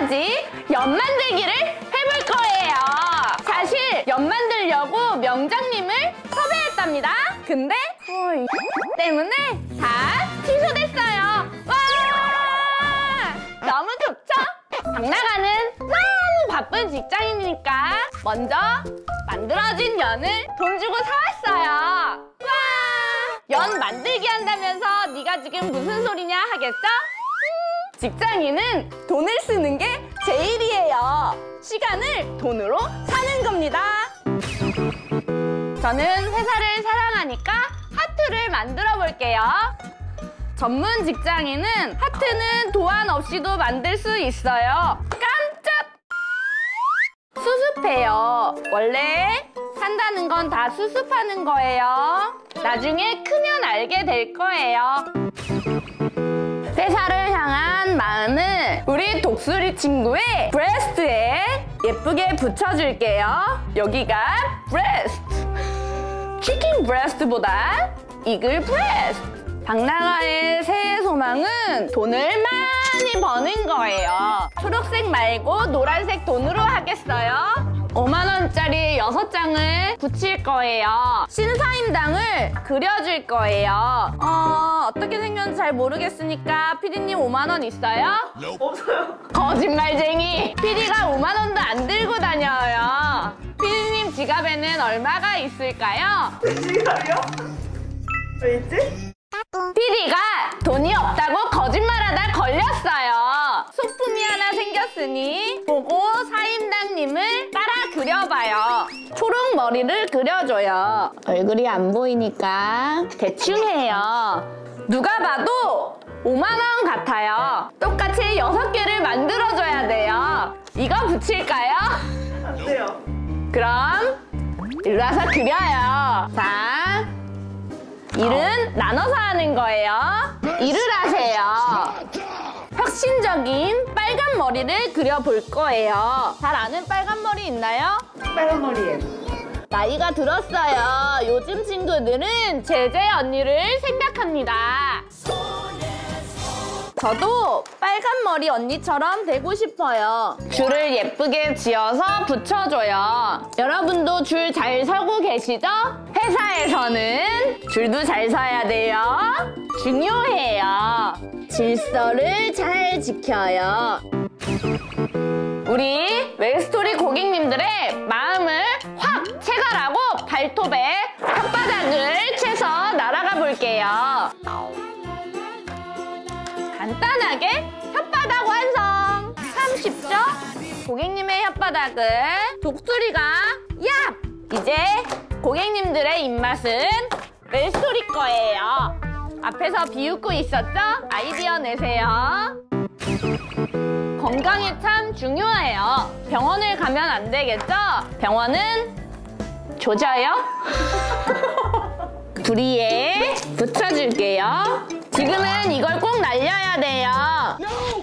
가지 연 만들기를 해볼 거예요. 사실 연 만들려고 명장님을 섭외했답니다. 근데 때문에 다 취소됐어요. 와! 너무 좋죠? 박나가는 너무 바쁜 직장인이니까 먼저 만들어진 연을 돈 주고 사왔어요. 와! 연 만들기 한다면서 네가 지금 무슨 소리냐 하겠죠? 직장인은 돈을 쓰는 게 제일이에요. 시간을 돈으로 사는 겁니다. 저는 회사를 사랑하니까 하트를 만들어 볼게요. 전문 직장인은 하트는 도안 없이도 만들 수 있어요. 깜짝! 수습해요. 원래 산다는 건 다 수습하는 거예요. 나중에 크면 알게 될 거예요. 회사를 향한 마음을 우리 독수리 친구의 브레스트에 예쁘게 붙여줄게요. 여기가 브레스트. 치킨 브레스트보다 이글 브레스트. 박나가의 새해 소망은 돈을 많이 버는 거예요. 초록색 말고 노란색 돈으로 하겠어요. 5만 원짜리 6장을 붙일 거예요. 신사임당을 그려줄 거예요. 어떻게 생겼는지 잘 모르겠으니까 피디님 5만 원 있어요? 없어요. 거짓말쟁이! 피디가 5만 원도 안 들고 다녀요. 피디님 지갑에는 얼마가 있을까요? 지갑이요? 왜 있지? 피디가 돈이 없다고 거짓말하다 걸렸어요. 소품이 하나 생겼으니 보고 사임당님을 따라 그려봐요. 초록 머리를 그려줘요. 얼굴이 안 보이니까 대충 해요. 누가 봐도 5만 원 같아요. 똑같이 6개를 만들어줘야 돼요. 이거 붙일까요? 안 돼요. 그럼 일로 와서 그려요. 자, 일은 나눠서 하는 거예요. 일을 하세요. 혁신적인 빨간 머리를 그려볼 거예요. 잘 아는 빨간 머리 있나요? 빨간 머리에. 나이가 들었어요. 요즘 친구들은 제재 언니를 생각합니다. 저도 빨간 머리 언니처럼 되고 싶어요. 줄을 예쁘게 지어서 붙여줘요. 여러분도 줄 잘 서고 계시죠? 회사에서는 줄도 잘 서야 돼요. 중요해요. 질서를 잘 지켜요. 우리 웰스토리 고객님들의 마음을 확 채가라고 발톱에 혓바닥을 채서 날아가 볼게요. 간단하게 혓바닥 완성! 참 쉽죠? 고객님의 혓바닥을 독수리가 얍! 이제 고객님들의 입맛은 웰스토리 거예요. 앞에서 비웃고 있었죠? 아이디어 내세요. 건강이 참 중요해요. 병원을 가면 안 되겠죠? 병원은 조져요. 부리에 붙여줄게요. 지금은 이걸 꼭 날려야 돼요.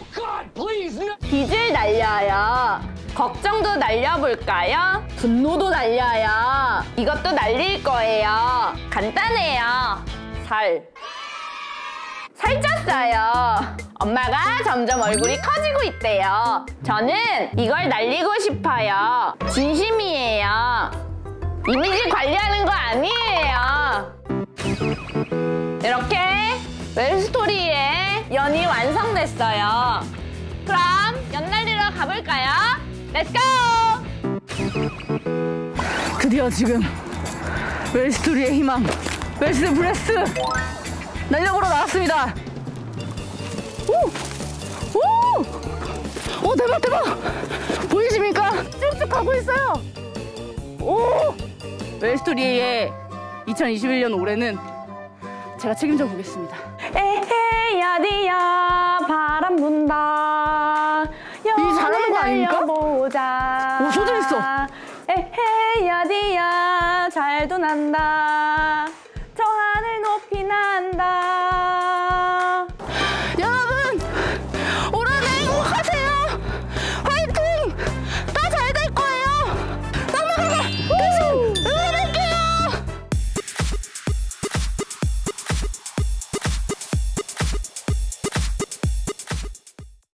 빚을 날려요. 걱정도 날려볼까요? 분노도 날려요. 이것도 날릴 거예요. 간단해요. 살쪘어요. 엄마가 점점 얼굴이 커지고 있대요. 저는 이걸 날리고 싶어요. 진심이에요. 이미지 관리하는 거 아니에요. 이렇게 웰스토리의 연이 완성됐어요. 그럼 연 날리러 가볼까요? 렛츠고! 드디어 지금 웰스토리의 희망, 웰스 브레스트 날려보러 나왔습니다. 오, 대박 대박! 보이십니까? 쭉쭉 가고 있어요. 오, 웰스토리의 2021년 올해는 제가 책임져 보겠습니다. 에헤이 어디야 바람 분다. 이 잘하는 거 아닙니까? 보자. 오, 소질있어. 에헤이 어디야 잘도 난다.